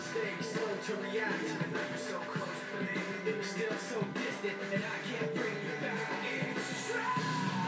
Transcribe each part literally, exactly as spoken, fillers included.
mistakes, slow to react. Even though you're so close to me, you're still so distant, and I can't bring you back. It's true.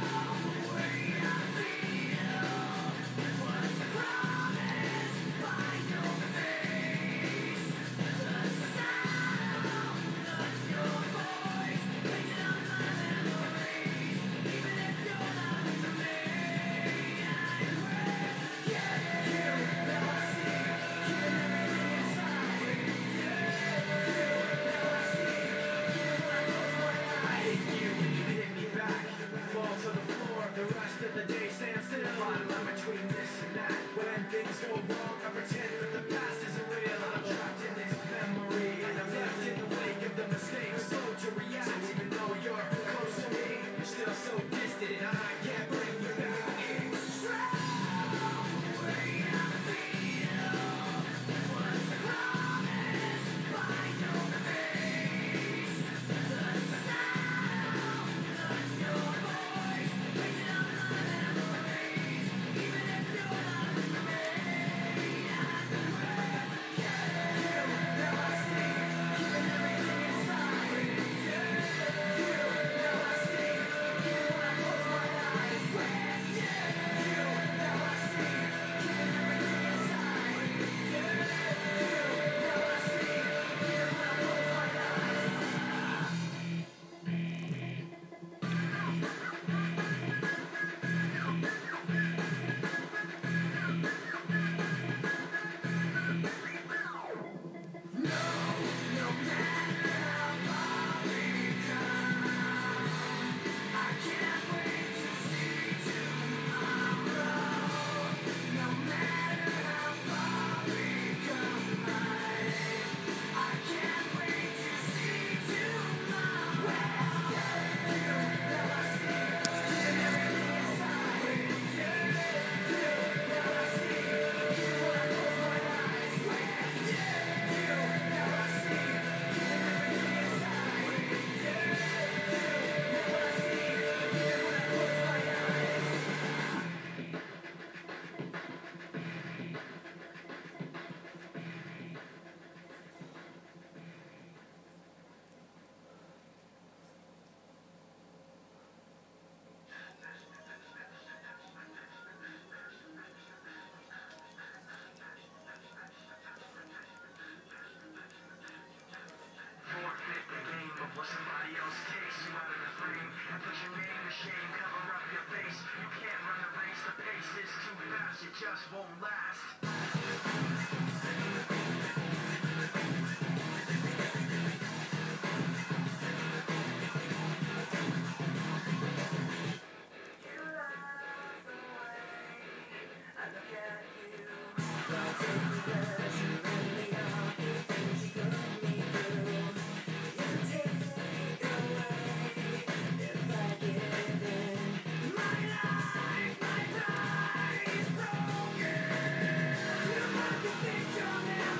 Just won't last. You're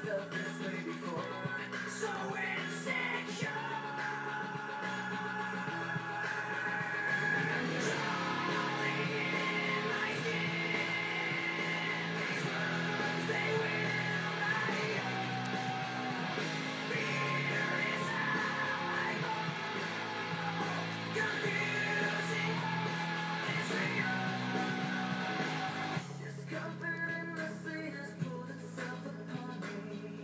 felt this way before. So insecure. Crawling in my skin. These wounds, they will not heal. Fear is how I go. Confusing is real. Discomfort endlessly has pulled itself upon me.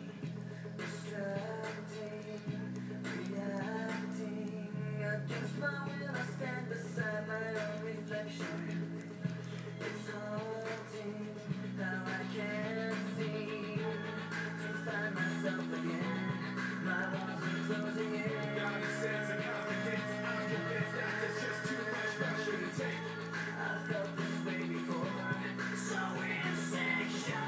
Distracting, reacting. Against my will, I stand beside my own reflection. It's haunting how I can't seem to find myself again. My walls are closing in. Got a sense of confidence. I'm convinced that there's just too much pressure to take. I felt this way before. So insecure.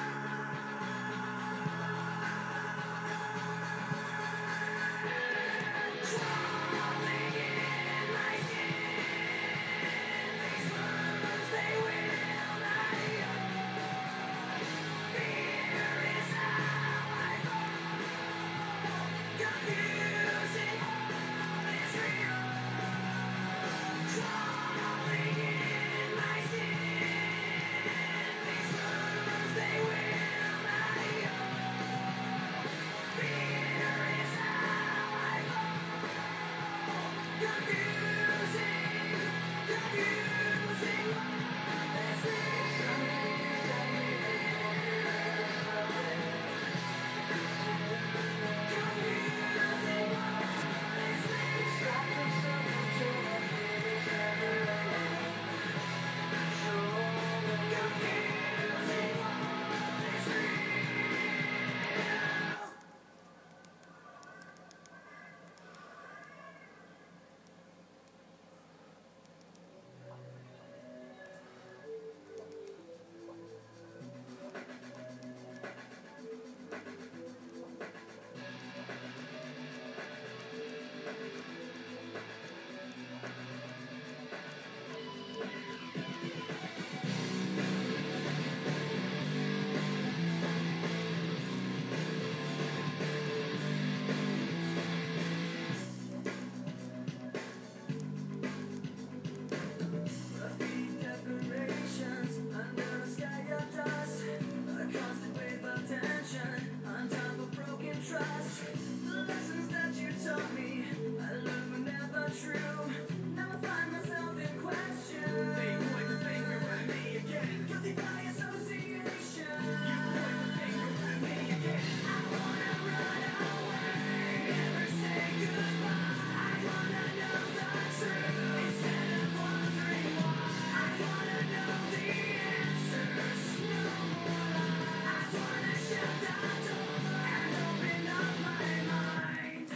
Crawling in my skin. These wounds, they will not heal. Fear is how I go. Confusing is real. Crawling in my skin. These wounds, they will not heal. Fear is how I go. Confusing, confusing is decorations under a sky of dust. A constant wave of tension on top of broken trust. The lessons that you taught me, I learned were never true. Now I find myself in question. They point the finger at me again. Guilty by association. You point the finger at me again. I wanna run away, never say goodbye. I wanna know the truth instead of wondering why. I wanna know the answers, no more lies. I just wanna shut the door and open up my mind.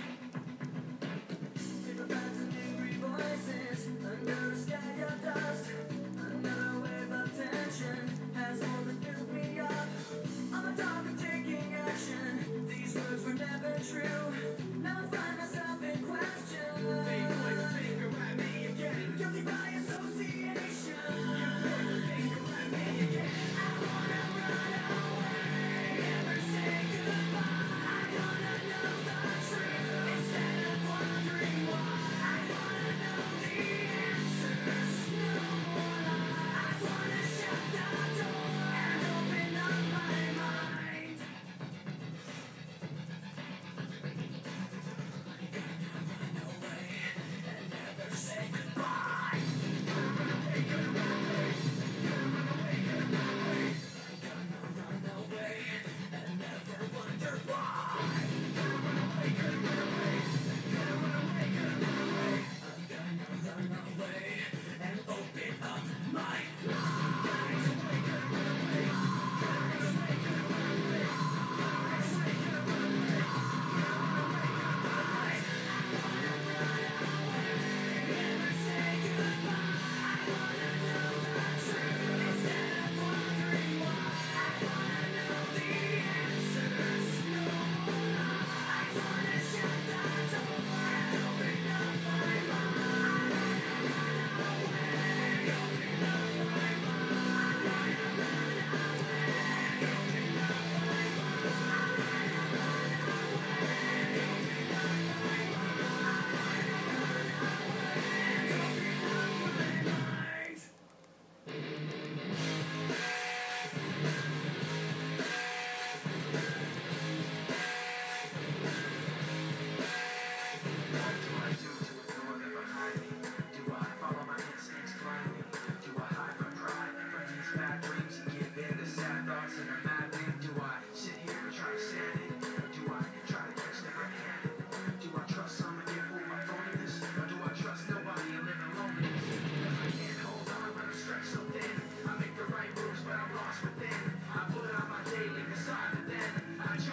Paperbacks and angry voices under a sky of dust. Another wave of tension has more than filled me up. I'm a dog of taking action. These words were never true. Now I find myself in question. They point the finger at me again. Guilty by association. You point the finger at me again. I wanna run away, never say goodbye. I wanna know the truth instead of wondering why. I wanna know the answers, no more lies. I just wanna shut the door and open up my mind.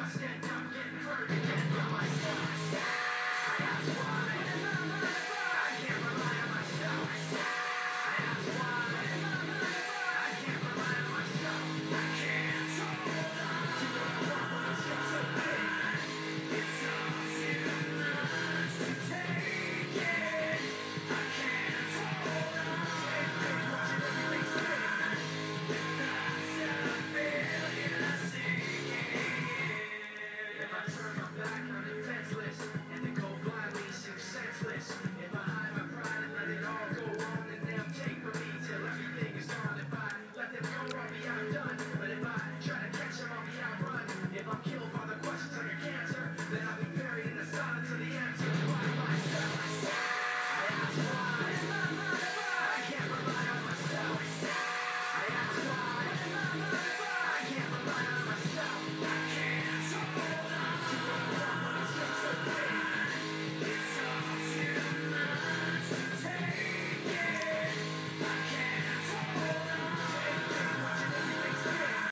If I turn my back, I'm defenseless, and the